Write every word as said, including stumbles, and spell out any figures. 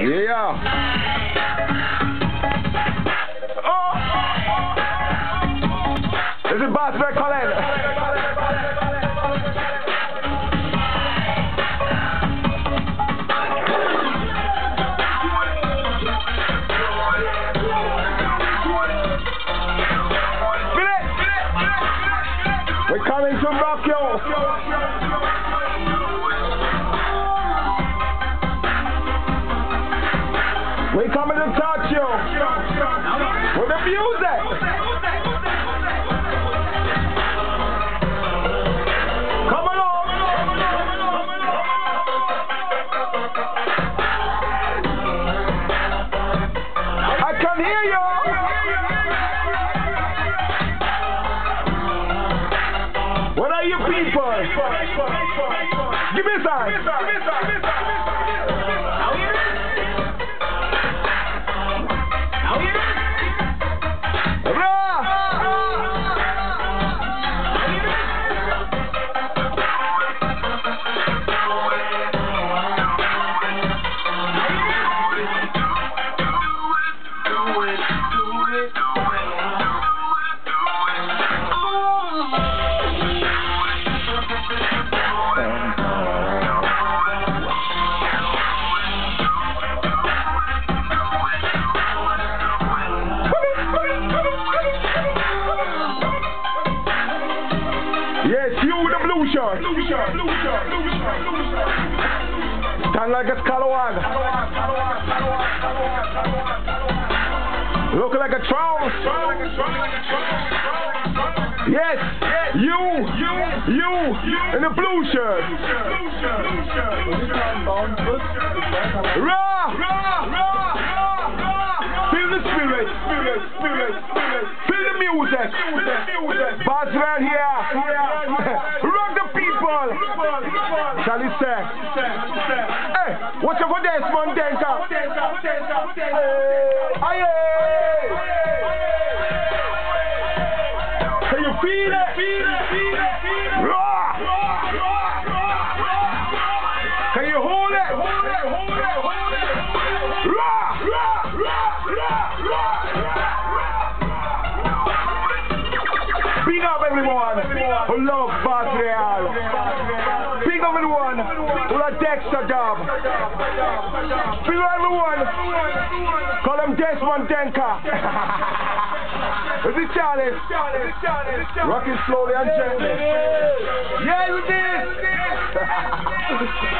Yeah. Oh. This is Boss Red Colin. We're coming to rock you. We're coming to touch you with the music. Come along. I can hear you. What are you people? Give me a sign. Yes, you the blue shirt. Blue shirt, blue shirt, blue shirt, blue shirt. Stand like a scalawag. Look like a troll. Yes, you, you, you, in the blue shirt. Raw, raw, raw. Feel the spirit, spirit, spirit, spirit. Feel the music. Boss right here. Rock the people. Shall we say? Hey, watch out for Desmond Denka. Aye. Can you feel it? Feel it, feel it, feel it. Raw. Can you hold it? Hold it, hold it, hold it. Raw, raw, raw, raw, raw. Big up everyone who love Boss Real. Big up everyone who like Dexter job. Big up everyone. Call him Desmond Denka. Is it Charlie? Rocking slowly and gently. Yeah, you did.